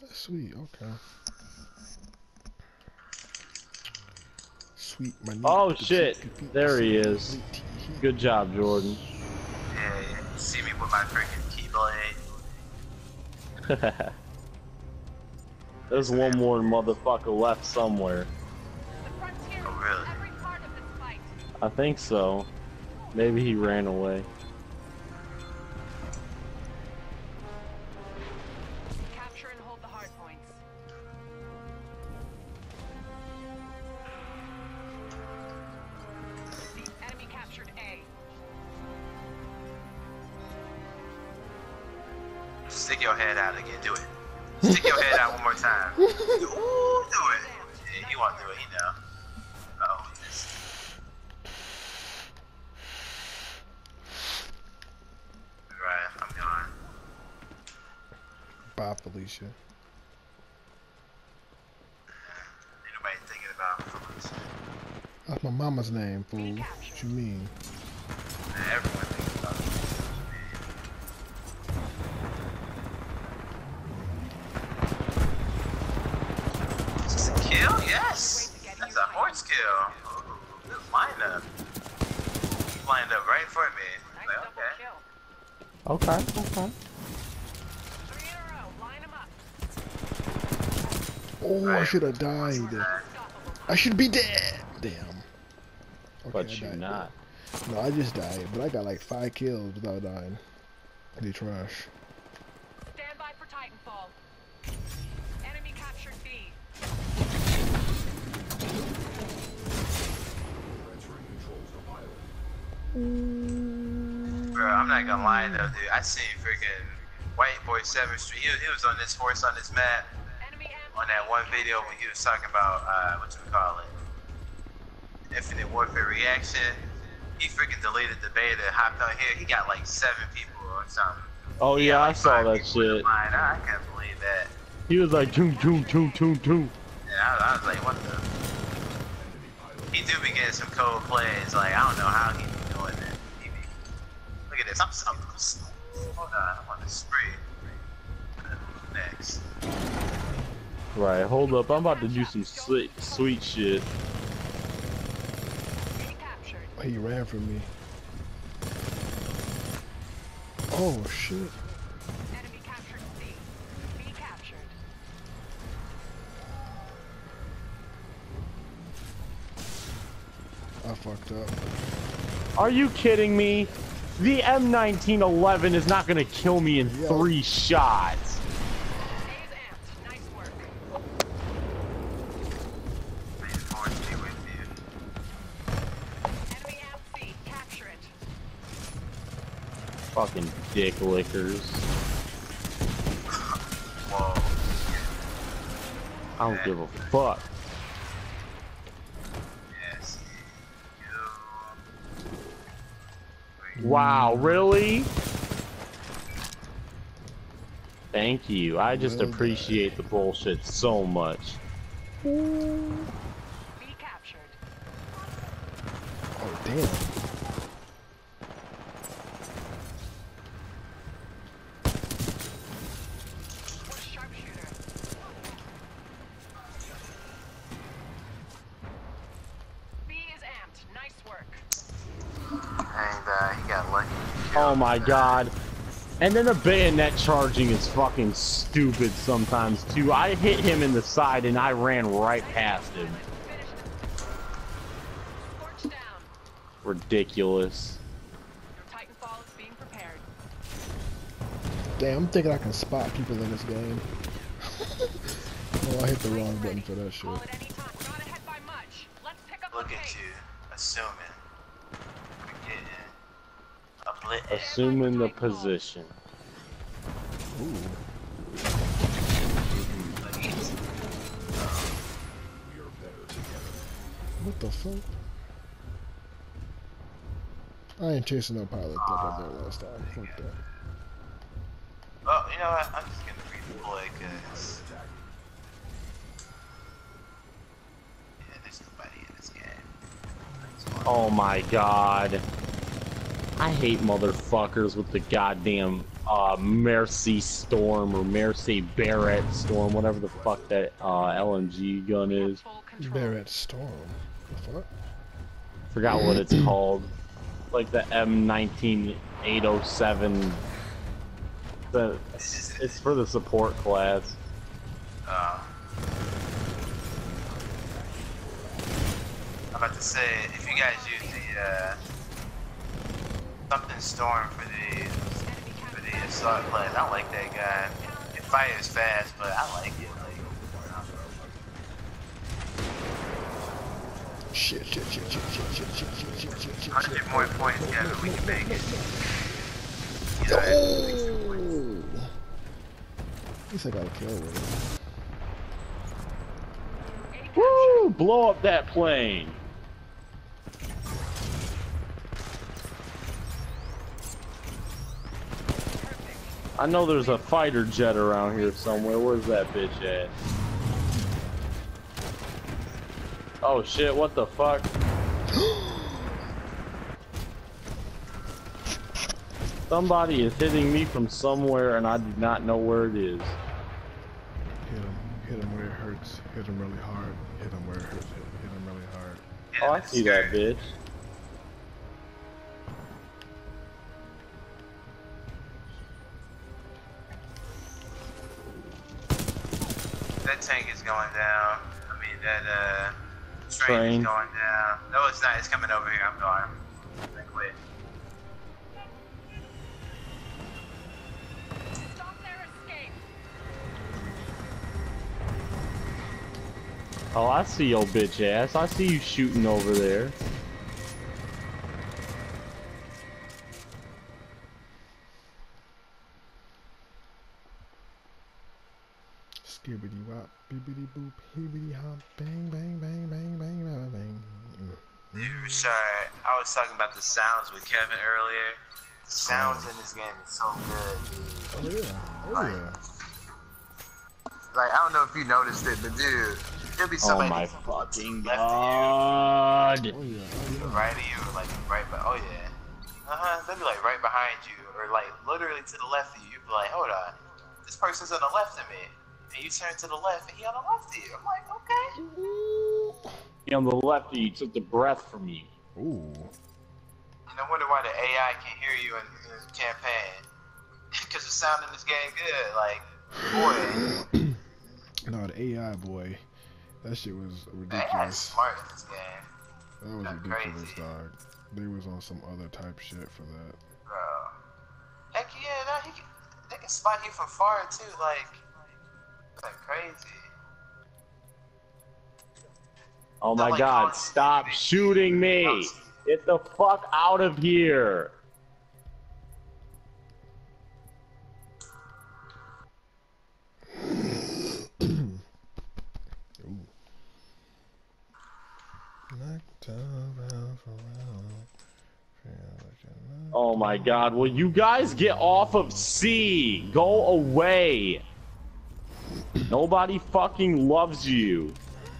Sweet, okay. Sweet, my name. Oh shit! There he is. Good job, Jordan. Yeah, you see me with my freaking keyblade. There's one more motherfucker left somewhere. Oh, really? I think so. Maybe he ran away. Capture and hold the hard points. The enemy captured A. Stick your head out again. Do it. Stick your head out one more time. Ooh, do it. Yeah, he won't do it, you know. Oh. Right, I'm gone. Bye, Felicia. Ain't nobody thinking about Felicia. That's my mama's name, fool. What you mean? Everyone thinks about Felicia. Is this a kill? Yes! That's a horse kill. Ooh, good lineup. He lined up right for me. Like, okay. Okay, okay. 3 in a row. Line them up. Oh, I should have died. I should be dead. Damn. Okay, But I you're died. not. No, I just died, but I got like 5 kills without dying. They trash. Stand by for Titanfall. Enemy captured B. Bro, I'm not gonna lie though, dude. I seen freaking White Boy 7th Street. He was on this horse on this map Enemy on that one video when he was talking about what you call it, Infinite Warfare reaction. He freaking deleted the beta, hopped on here. He got like 7 people or something. Oh He yeah, got, I like, saw 5 that people in shit. line. I can't believe that. He was like, toom, toom, toom, toom, toom. Yeah, I was like, what the? He do be getting some cold plays. Like, I don't know how he be doing that. Look at this. I'm hold on. I'm on the spree. Next. Right, hold up. I'm about to do some sweet shit. B captured. Oh, he ran from me. Oh, shit. Enemy captured C. B captured. I fucked up. Are you kidding me? The M1911 is not gonna kill me in 3 shots. A's amped. Nice work. Reinforce me with you. Enemy amp C. Capture it. Fucking dick lickers. Whoa. I don't give a fuck. Yes. Wow, really? Thank you. I just Well appreciate the bullshit so much. B captured. Oh, damn. What a sharpshooter. B is amped. Nice work. And he got lucky. Oh my god. And then the bayonet charging is fucking stupid sometimes too. I hit him in the side and I ran right past him. Finished. Scorch down. Ridiculous. Your Titanfall is being prepared. Damn, I'm thinking I can spot people in this game. Oh, I hit the wrong button for that shit. Call it any time. We're not ahead by much. Let's pick up Look the at pace. you, assuming. We're getting a blitz. Assuming the position. Ooh. What the fuck? I ain't chasing no pilot like I did last time. Fuck that. Oh, you know what? I'm just gonna redeploy because yeah, there's nobody in this game. Oh my god. I hate motherfuckers with the goddamn Mercy Storm or Mercy Barrett Storm, whatever the fuck that LMG gun We have is. full control. Barrett Storm. The fuck? Forgot what it's called. Like the M19807. It's for the support class. I'm about to say, if you guys use the something Storm for the assault class, I like that guy. It fires fast, but I like it. Shit. 100 more points, Kevin, we can make it. Oh! At least I got a kill with it. Woo! Blow up that plane. I know there's a fighter jet around here somewhere. Where's that bitch at? Oh shit, what the fuck? Somebody is hitting me from somewhere and I do not know where it is. Hit him where it hurts. Hit him really hard. Hit him where it hurts. Hit him really hard. Oh, I see that bitch. That tank is going down. I mean, that Train. is going down. No, it's not. It's coming over here. I'm going. Wait. Stop their escape. Oh, I see your bitch ass. I see you shooting over there. Skibbity wop, bibbity boop, hibbity hop, bang, bang, bang, bang, bang, bang, bang. Dude, sorry. I was talking about the sounds with Kevin earlier. The sounds in this game is so good, dude. Oh yeah. Like, I don't know if you noticed it, but dude, there'll be Oh somebody my to fucking left god. Oh yeah. of you, right of you, or like right by. Oh yeah. They'll be like right behind you, or like literally to the left of you. You'll be like, hold on, this person's on the left of me. And you turn to the left, and he on the left of you. I'm like, okay. He on the left, he took the breath from you. Ooh. And I wonder why the AI can't hear you in the campaign. Because the sound in this game good. Like, boy. No, the AI boy. That shit was The AI is ridiculous. smart in this game. That was That's ridiculous, crazy. dog. They was on some other type shit for that. Bro. Heck yeah, they can spot you from far, too. Like crazy. Oh Not my like god, Call of stop Duty. shooting me! Get the fuck out of here! Oh my god, will you guys get off of C? Go away! Nobody fucking loves you.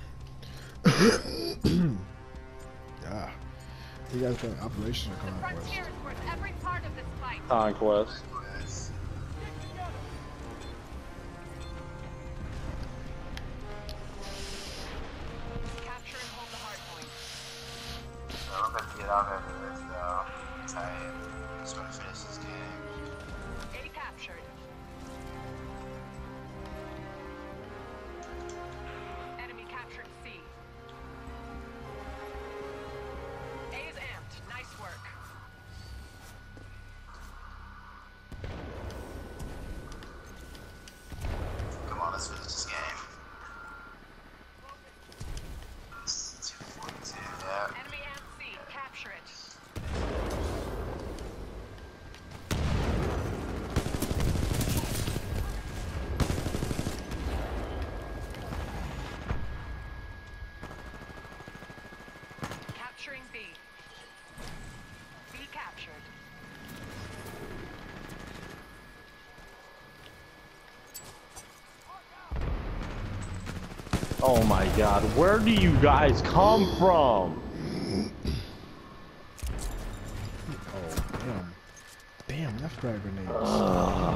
Yeah. You guys got operational The conquest. frontier is worth every part of this fight. Conquest. Yes. Capture and hold the hard point. So I'm about to get out of this, though. I'm tired. Just want to finish this game. A captured. Enemy captured C. A is amped. Nice work. Come on, let's finish this game. It's 242, yeah. Enemy amp C. Capture it. Capturing B. B captured. Oh my god, where do you guys come from? Oh, damn. Damn, left frag grenades.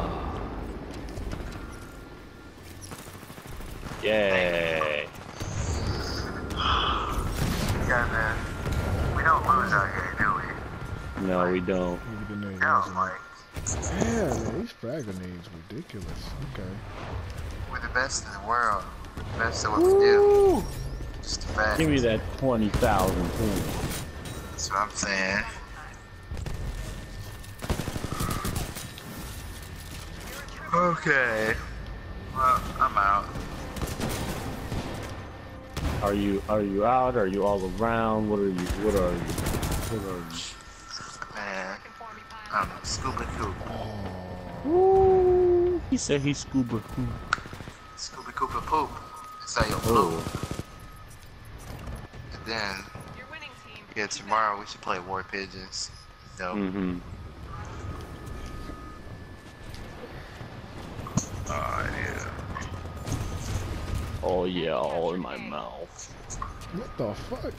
No, we don't. Maybe the name No, wasn't like, it. Yeah, man, these frag grenades ridiculous. Okay. we're the best in the world. We're the best at what we do. Just a fact. Give me that 20,000 points. That's what I'm saying. Okay. Well, I'm out. Are you out? Are you all around? What are you? What are you? What are Man, I'm Scuba Coop. you? Ooh, he said he's scuba. Scuba Cooper Poop. That's how you Oh. poop. And then, Your winning team. yeah, tomorrow we should play War Pigeons. Dope. Mm-hmm. Oh, yeah. Oh yeah, all in my mouth. What the fuck?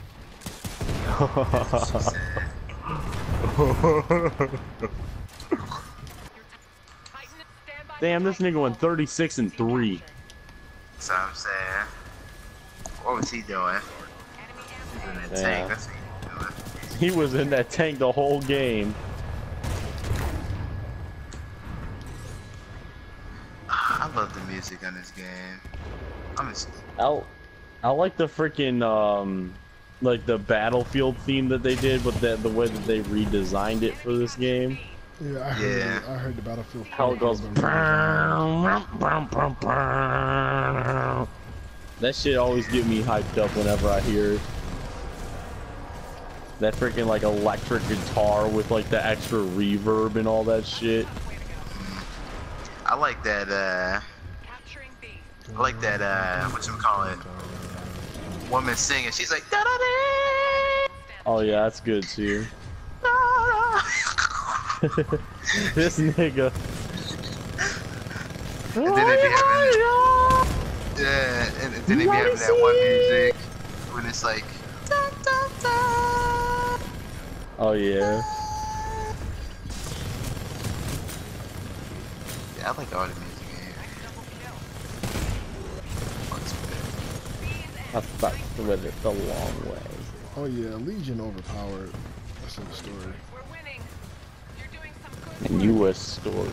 Titan, stand by. Damn, this nigga went 36-3. That's what I'm saying. What was he doing? He was in that Yeah. tank. That's what he was doing. He was in that tank the whole game. I love the music on this game. I'm just, I like the freaking like the Battlefield theme that they did, but the way that they redesigned it for this game. Yeah, I heard the Battlefield. How it goes. That shit always get me hyped up whenever I hear it. That freaking like electric guitar with like the extra reverb and all that shit. I like that, Capturing B. I like that, whatchamacallit, woman singing. She's like, da da da. Oh yeah, that's good too. This nigga. And then they be having, yeah, and then they be having that one music when it's like, da, da, da. Oh yeah. Yeah, I like all the music in here. What's good? I fucked with it the long way. Oh yeah, Legion overpowered. That's in the story. We're winning. You're doing some good And you a story.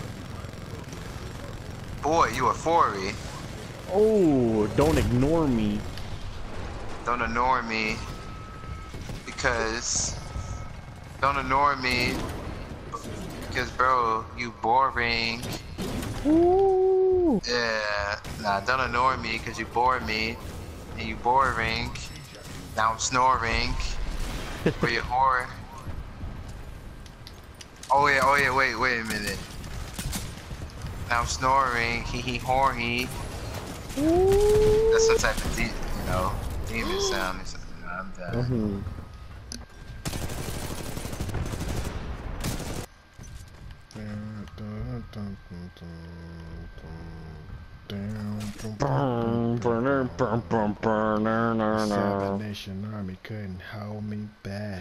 Boy, you a 4-y. Oh, don't ignore me. Don't ignore me. Because, don't ignore me. Because, bro, you boring. Ooh. Yeah, nah, don't ignore me because you bore me. And you boring. Now I'm snoring. For your whore. Oh yeah, wait a minute. Now I'm snoring, hee horny. That's some type of demon sound or something. No, I'm done. Seven Nation Army couldn't hold me back.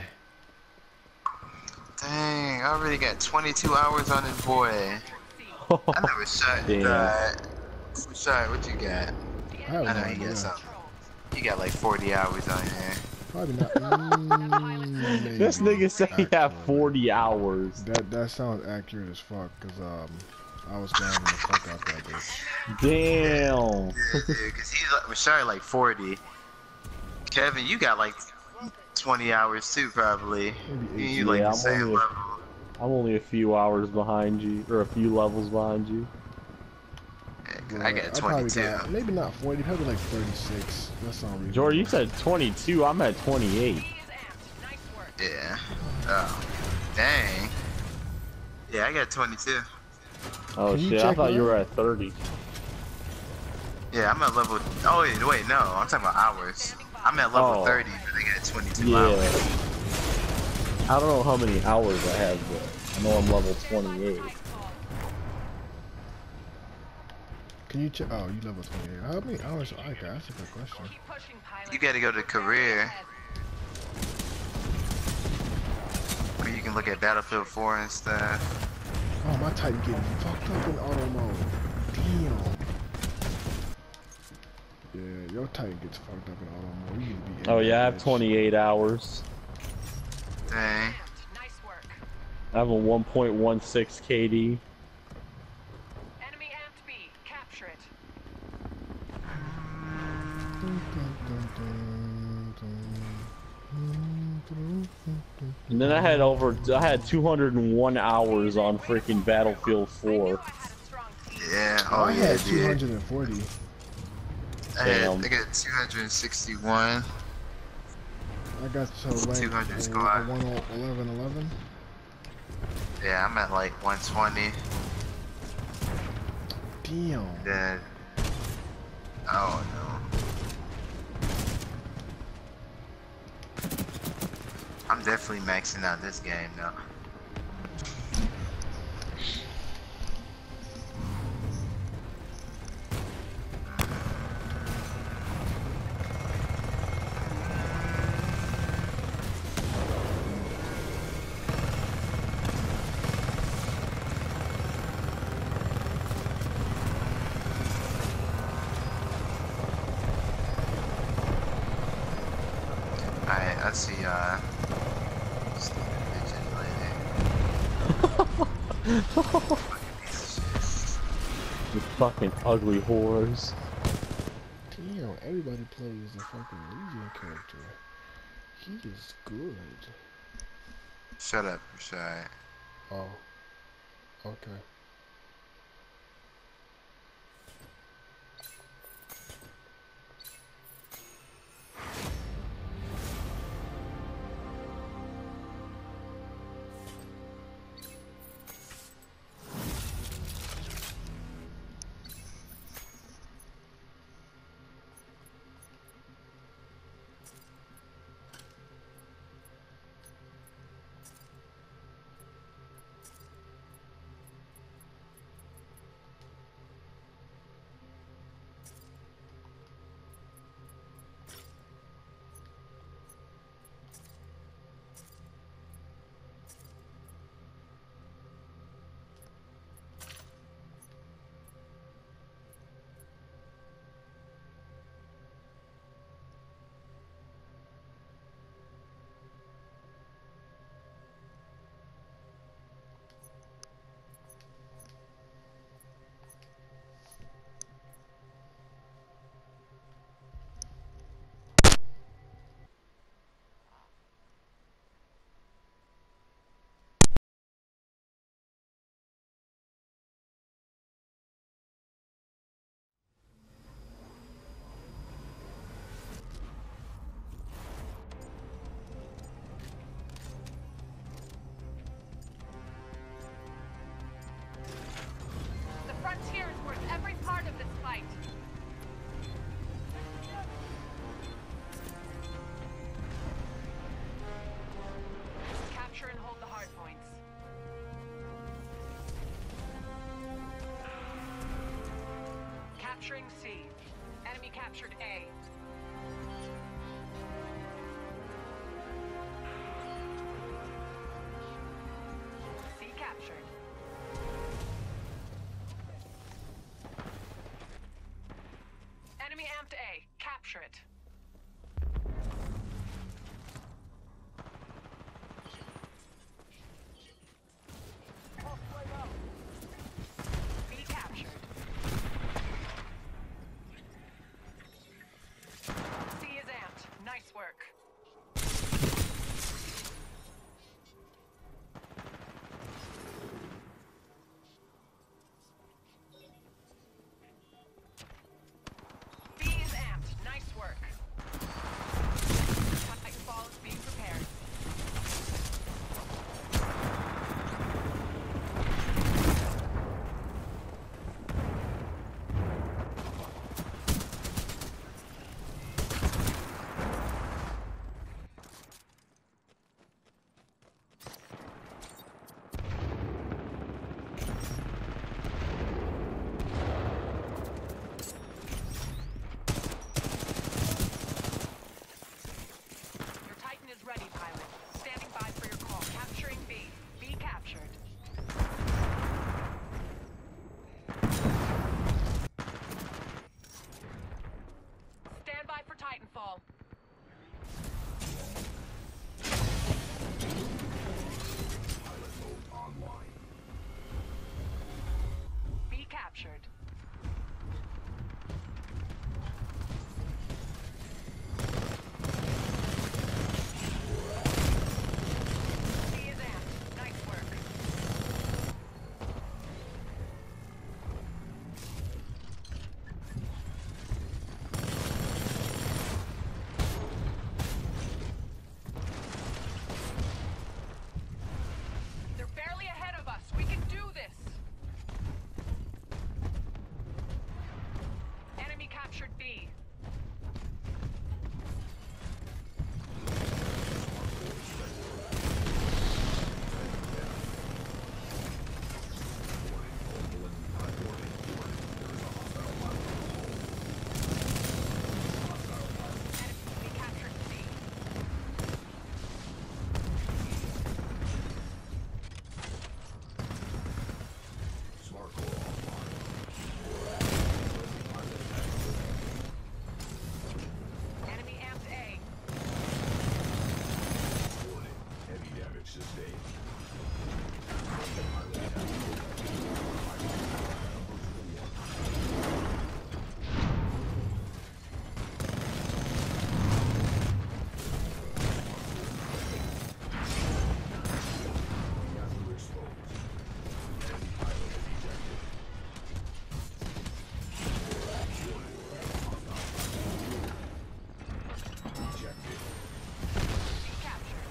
Dang, I already got 22 hours on this boy. I never shot Damn. that. Shot, what you got? I have I no know you idea. got something. You got like 40 hours on here. Probably not. Maybe. This nigga said he had Actually. 40 hours. That sounds accurate as fuck, cause I was grabbing the fuck out that bitch. Damn. Yeah, cause he's like, Rashard like 40. Kevin, you got like 20 hours too, probably. Maybe You like Yeah, the I'm same only- level. I'm only a few hours behind you, or a few levels behind you. Yeah, 'cause But I got probably 22. got, maybe not 40, probably like 36. That's all. Jordan, you said 22. I'm at 28. B is amped. Nice work. Yeah. Oh. Dang. Yeah, I got 22. Oh Can you shit, I check thought you mine? were at 30. Yeah, I'm at level. Oh wait, no, I'm talking about hours. I'm at level Oh. 30, but I got 22 Yeah. hours. I don't know how many hours I have, but I know I'm level 28. Can you check? Oh, you level 28. How many hours? I got. That's a good question. Keep pushing, pilot. You gotta go to career, where you can look at Battlefield 4 and stuff. Oh, my Titan getting fucked up in auto mode. Damn. Yeah, your Titan gets fucked up in auto mode. You need to be in Oh that yeah, I have bitch. 28 hours. Dang. Nice work. I have a 1.16 KD. Enemy amped B. Capture it. And then I had 201 hours on freaking Battlefield I knew 4. I had a strong team. Yeah, oh I yeah, had dude. 240. Damn. I got 261. I got to rank 200 squad. 1111. Yeah, I'm at like 120. Damn. Then, oh no. I'm definitely maxing out this game now. Alright, let's see, stupid bitches lady. Fucking piece of shit. You fucking ugly whores. Damn, everybody plays the fucking Legion character. He is good. Shut up, Rashad. Oh. Okay. The frontier is worth every part of this fight. Capture and hold the hard points. Capturing C. Enemy captured A. C captured. Enemy amped A. Capture it. B captured. C is amped. Nice work. B is amped. Nice work. captured. C is amped. Nice work. They're barely ahead of us. We can do this. Enemy captured B. Enemy captured C. Enemy amped A. Heavy damage sustained. Hazard exposed. Enemy pilot ejected. Ejected. B captured.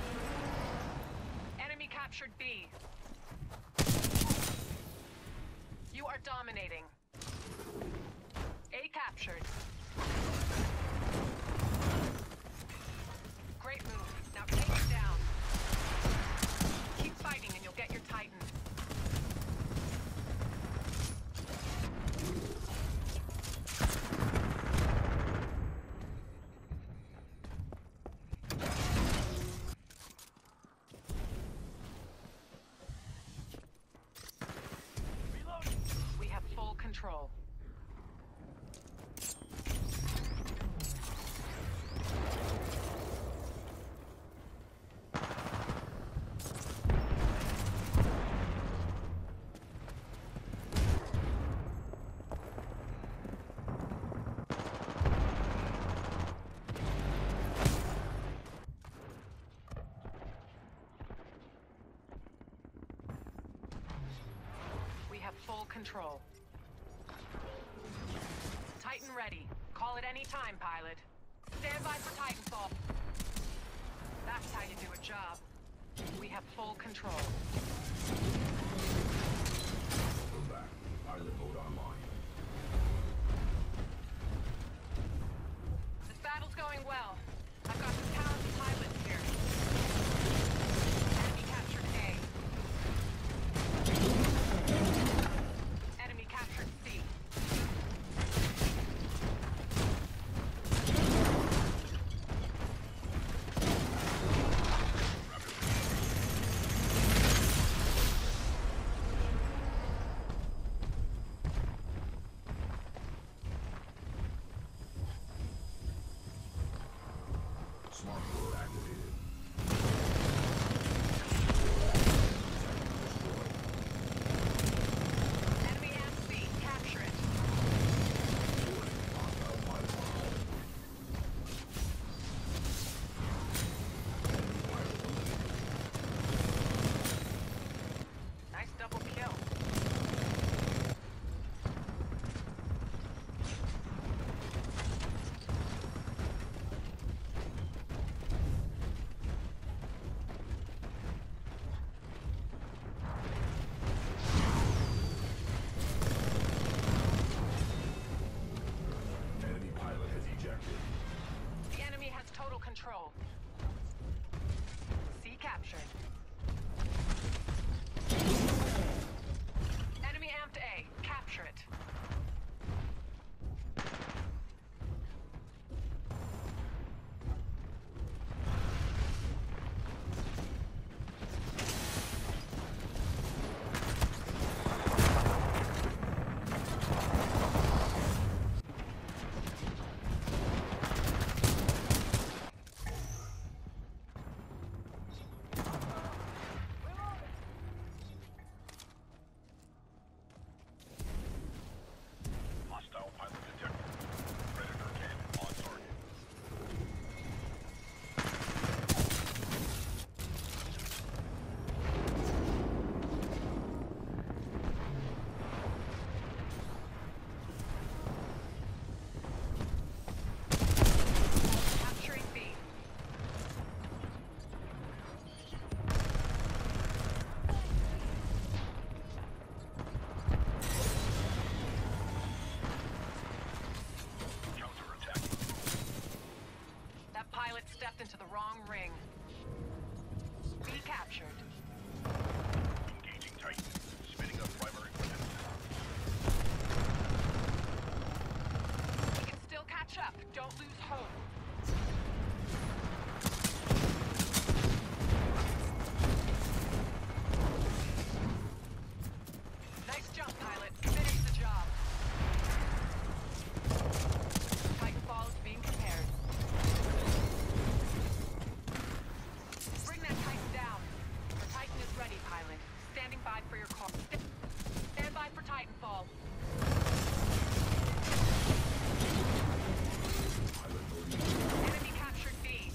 Enemy captured B. You are dominating. A captured. Great move. Now take it down. Keep fighting and you'll get your Titan. We have full control. We have full control. Titan ready. Call it any time, pilot. Stand by for Titanfall. That's how you do a job. We have full control. Welcome back. Pilot mode online. This battle's going well. I've got some talented pilots here. Enemy captured A. Enemy captured C. Smart mode activated. Enemy amp B. Capture it. Hostile pilot online. Enemy pilot eliminated. Nice double kill. into the wrong ring. Be captured. Engaging Titan. Spinning up primary weapons. We can still catch up. Don't lose hope. Nice jump, pilot. Finish the job. Titanfall is being prepared. Bring that Titan down. The Titan is ready, pilot. Standing by for your call. Stand by for Titanfall. Enemy captured B.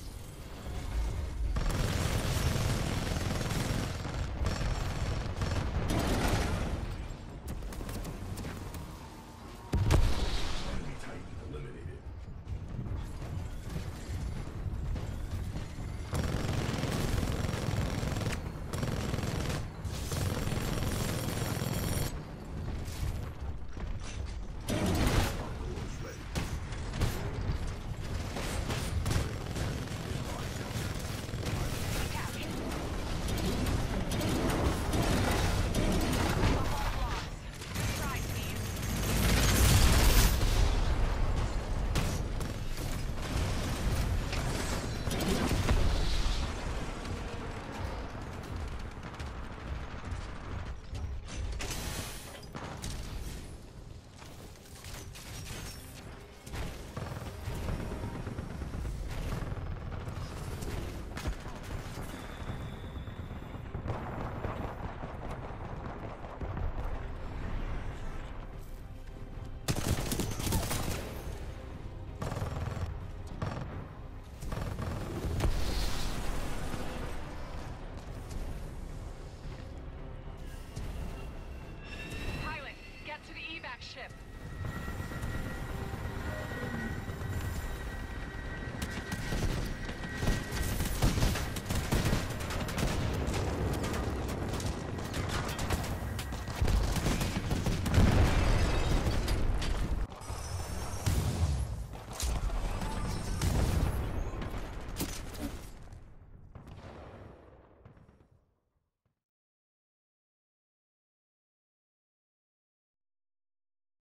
Enemy Titan eliminated. Almost ready. Captured. Good try, team. Pilot, get to the evac ship.